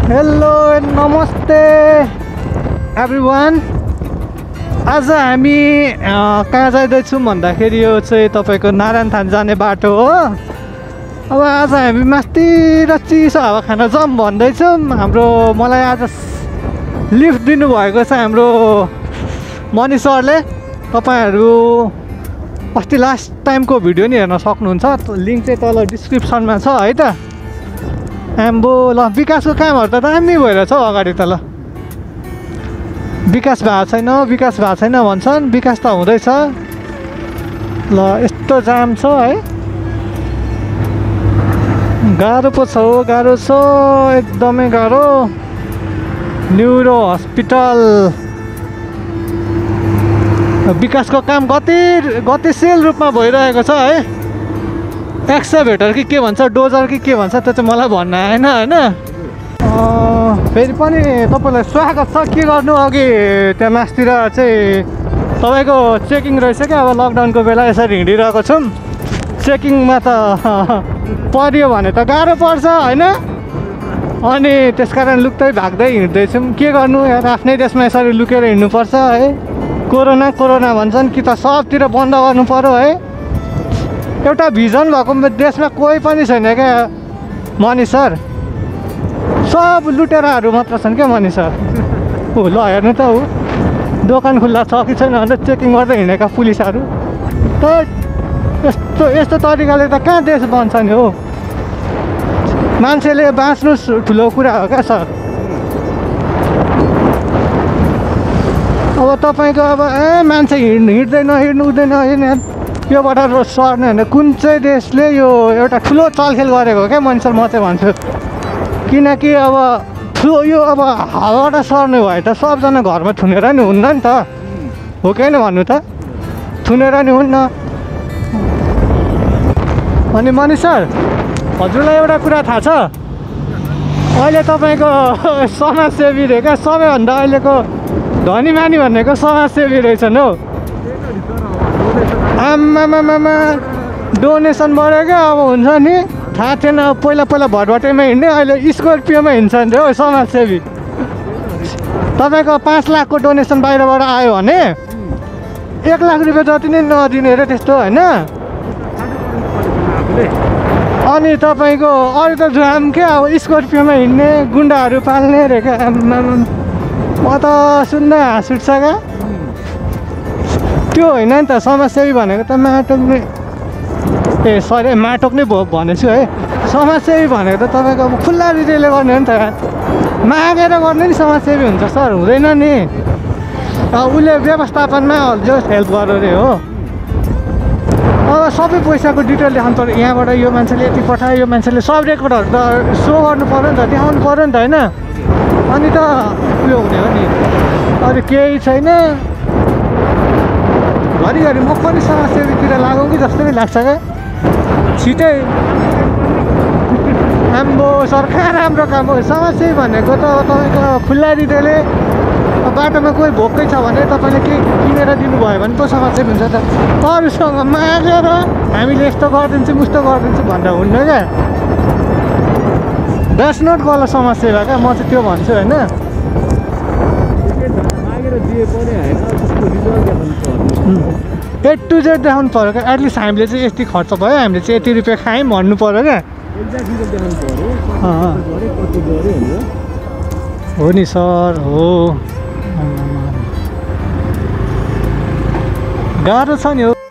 Hello नमस्ते everyone. आज हामी कहाँ जाँदैछौँ भन्दाखेरि यो चाहिँ तपाईँको नारायण थान जाने बाटो हो। अब आज हामी मास्तिर चिसो हावा खान जाऊँ भन्दैछौँ। मलाई आज लिफ्ट दिनुभएको छ हाम्रो मनी सरले। तपाईँहरू अस्ति लास्ट टाइमको भिडियो नि हेर्न सक्नुहुन्छ, लिङ्क चाहिँ तल डिस्क्रिप्सनमा छ है त। आम्बो ल विकासको कामहरू त दामी भइरहेछ हौ अगाडि त। ल विकास भएको छैन भन्छन्, विकास त हुँदैछ। ल यस्तो जाम छ है, गाह्रो पो छ हो, गाह्रो छ एकदमै गाह्रो। न्युरो हस्पिटल विकासको काम गतिशील रूपमा भइरहेको छ है। एक्सकभेटर कि के भन्छ, डोजर कि के भन्छ, त्यो चाहिँ मलाई भन्न आएन होइन। फेरि पनि तपाईँलाई स्वागत छ। के गर्नु, अघि त्यहाँ मास्तिर चाहिँ तपाईँको चेकिङ रहेछ क्या। अब लकडाउनको बेला यसरी हिँडिरहेको छौँ। चेकिङमा त पर्यो भने त गाह्रो पर्छ होइन। अनि त्यस कारण लुक्दै भाग्दै हिँड्दैछौँ। के गर्नु यार, आफ्नै देशमा यसरी लुकेर हिँड्नुपर्छ है। कोरोना भन्छन् कि त सबतिर बन्द गर्नु पर्यो है। एउटा भिजन भएको देशमा कोही पनि छैन क्या मनी सर, सब लुटेराहरू मात्र छन् क्या मनी सर। ल हेर्नु त हो, दोकान खुल्ला छ कि छैन भनेर चेकिङ गर्दै हिँडेका पुलिसहरू त। यस्तो तरिकाले त कहाँ देश बन्छ नि हो। मान्छेले बाँच्नु ठुलो कुरा हो क्या सर। अब तपाईँको अब मान्छे हिँड्दैन हुँदैन योबाट सर्ने भने कुन चाहिँ देशले यो एउटा ठुलो चलखेल गरेको हो क्या मान्छे, म चाहिँ भन्छु। किनकि अब ठुलो यो अब हावाबाट सर्ने भए त सबजना घरमा थुनेर नि हुन्न नि त, हो कि होइन भन्नु त, थुनेर नि हुन्न। अनि मनी सर हजुरलाई एउटा कुरा थाहा छ, अहिले तपाईँको समाजसेवी रे क्या, सबैभन्दा अहिलेको धनी मानी भनेको समाजसेवी रहेछन् हौ। आमामामा डोनेसन बढ्यो क्या। अब हुन्छ नि, थाहा थिएन पहिला भटभटेमा हिँड्ने, अहिले स्कर्पियोमा हिँड्छन् रे हो समाजसेवी। तपाईँको 5 लाखको डोनेसन बाहिरबाट आयो भने 1 लाख रुपियाँ जति नै नदिने रे त्यस्तो होइन। अनि तपाईँको अरू त जाम क्या, अब स्कर्पियोमा हिँड्ने, गुन्डाहरू पाल्ने रे क्या। म त सुन्दा हाँस उठ्छ क्या। त्यो होइन नि त, समाजसेवी भनेको त माटोक नै माटोक नै भनेछु है। समाजसेवी भनेको त तपाईँको अब खुल्ला हृदयले गर्ने हो नि त। मागेर गर्ने नि समाजसेवी हुन्छ सर, हुँदैन नि। उसले व्यवस्थापनमा जो हेल्प गर्यो अरे हो। अब सबै पैसाको डिटेल देखाउनु पऱ्यो, यहाँबाट यो मान्छेले यति पठायो, यो मान्छेले सब रेकर्डहरू त सो गर्नु पऱ्यो नि त, देखाउनु पऱ्यो नि त होइन। अनि त उयो हुने हो नि। अरू केही छैन। घरिघरि म पनि समाजसेवीतिर लागौँ कि जस्तो नि लाग्छ क्या छिटै। हाम्रो सरकार राम्रो काम हो। समाजसेवी भनेको त तपाईँको खुल्ला हृदयले, बाटोमा कोही भोकै छ भने तपाईँले केही किनेर दिनुभयो भने पो समाजसेवी हुन्छ त। अरूसँग मागेर हामीले यस्तो गरिदिन्छौँ उस्तो गरिदिन्छौँ भन्दा हुन्न क्या। द्याट्स नट कल समाजसेवा क्या, म चाहिँ त्यो भन्छु होइन। A to Z देखाउनु पऱ्यो क्या। एटलिस्ट हामीले चाहिँ यति खर्च भयो, हामीले चाहिँ यति रुपियाँ खायौँ भन्नु पऱ्यो क्या। हो नि सर, हो गाह्रो छ नि हो।